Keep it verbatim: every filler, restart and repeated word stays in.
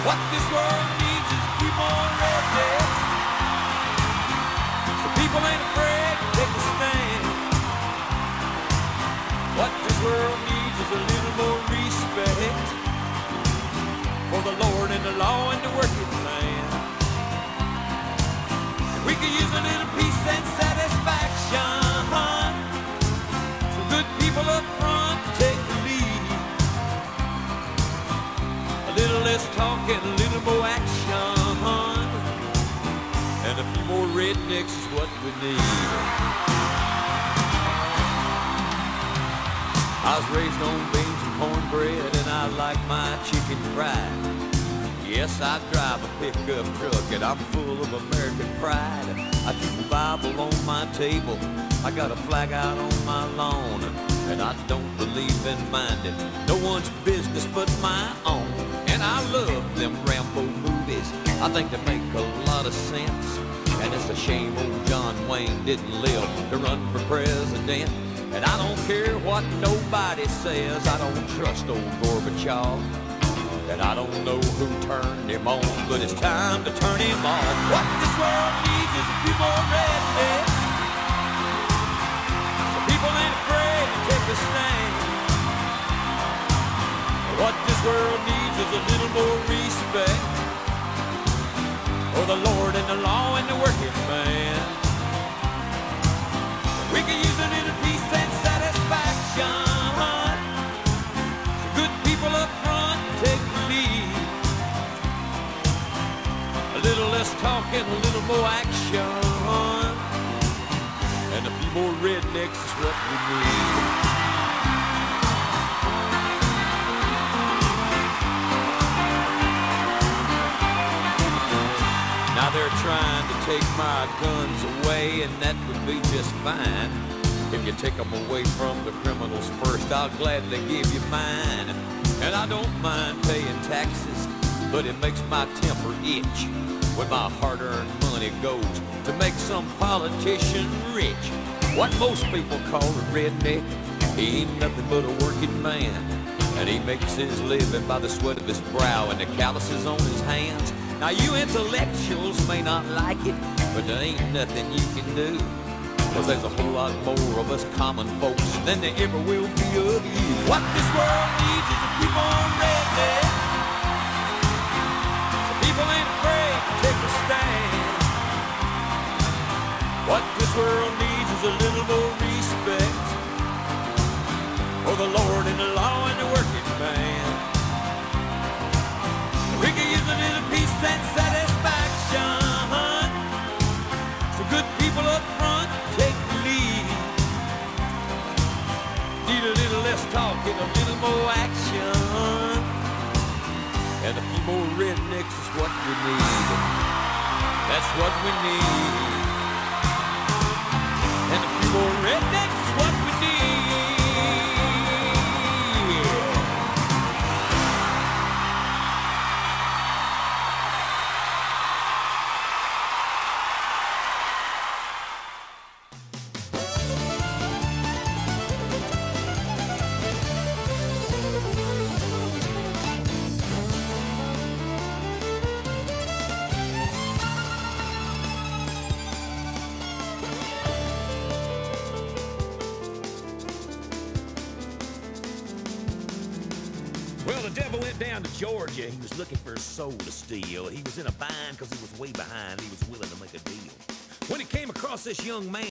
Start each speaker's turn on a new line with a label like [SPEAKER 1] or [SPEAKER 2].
[SPEAKER 1] What this world needs is a few more rednecks. So people ain't afraid to take a stand. What this world needs is a little more respect for the Lord and the law and the working man. And we could use a little peace and satisfaction. Some good people up front to take the lead. A little less talk and a little more action. And a few more rednecks is what we need. I was raised on beans and cornbread, and I like my chicken fried. Yes, I drive a pickup truck, and I'm full of American pride. I keep a Bible on my table, I got a flag out on my lawn, and I don't believe in minding no one's business but my own. And I love them Rambo movies, I think they make a lot of sense. And it's a shame old John Wayne didn't live to run for president. And I don't care what nobody says, I don't trust old Gorbachev. And I don't know who turned him on, but it's time to turn him off. What this world needs is a few more rednecks. So people ain't afraid to take a stand. What this world needs is a little more respect for the Lord and the law and the working man. We can use a little peace and satisfaction. Some good people up front take the lead. A little less talk and a little more action. And a few more rednecks is what we need. Now they're trying to take my guns away, and that would be just fine. If you take them away from the criminals first, I'll gladly give you mine. And I don't mind paying taxes, but it makes my temper itch when my hard-earned money goes to make some politician rich. What most people call a redneck, he ain't nothing but a working man. And he makes his living by the sweat of his brow and the calluses on his hands. Now you intellectuals may not like it, but there ain't nothing you can do. Cause there's a whole lot more of us common folks than there ever will be of you. What this world needs is a few more rednecks. So people ain't afraid to take a stand. What this world needs is a little more respect for the Lord and the law and the working man. We can use a little peace and satisfaction. So good people up front take the lead. Need a little less talk and a little more action. And a few more rednecks is what we need. That's what we need. And a few more rednecks is what we need.
[SPEAKER 2] Well, the devil went down to Georgia. He was looking for a soul to steal. He was in a bind because he was way behind. He was willing to make a deal. When he came across this young man,